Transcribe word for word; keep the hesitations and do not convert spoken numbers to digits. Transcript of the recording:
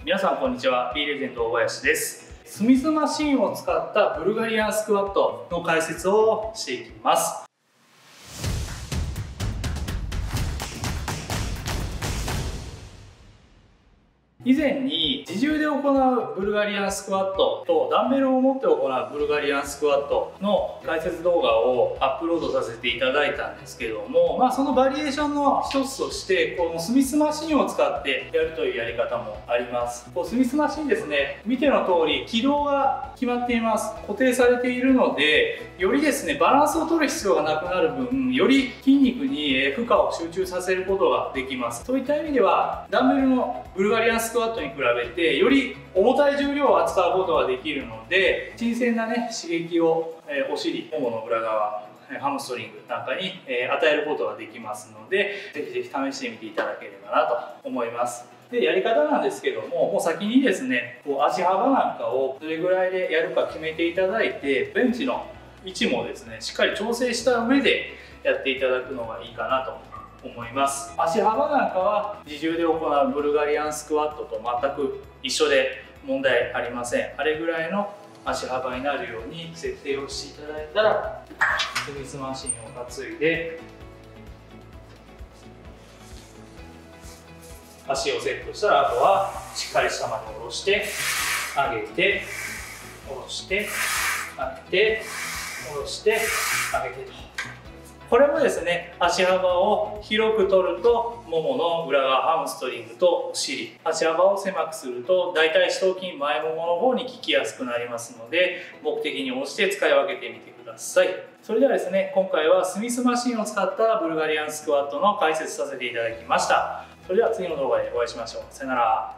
皆さんこんにちは、B レジェンド大林です。スミスマシンを使ったブルガリアンスクワットの解説をしていきます。以前に自重で行うブルガリアンスクワットとダンベルを持って行うブルガリアンスクワットの解説動画をアップロードさせていただいたんですけども、まあ、そのバリエーションの一つとしてこのスミスマシンを使ってやるというやり方もあります。こうスミスマシンですね、見ての通り軌道が決まっています。固定されているのでよりですねバランスを取る必要がなくなる分、より筋肉に負荷を集中させることができます。そういった意味ではダンベルのブルガリアンスクワットに比べてより重たい重量を扱うことができるので、新鮮なね刺激を、えー、お尻、ももの裏側、ハムストリングなんかに、えー、与えることができますので、ぜひぜひ試してみていただければなと思います。でやり方なんですけども、もう先にですねこう足幅なんかをどれぐらいでやるか決めていただいて、ベンチの位置もですねしっかり調整した上でやっていただくのがいいかなと思います。足幅なんかは自重で行うブルガリアンスクワットと全く一緒で問題ありません。あれぐらいの足幅になるように設定をしていただいたら、スミスマシンを担いで足をセットしたら、あとはしっかり下まで下ろして上げて下ろして上げて下ろして上げてと。これもですね、足幅を広く取るとももの裏側、ハムストリングとお尻、足幅を狭くすると大腿四頭筋、前ももの方に効きやすくなりますので、目的に応じて使い分けてみてください。それではですね、今回はスミスマシンを使ったブルガリアンスクワットの解説させていただきました。それでは次の動画でお会いしましょう。さよなら。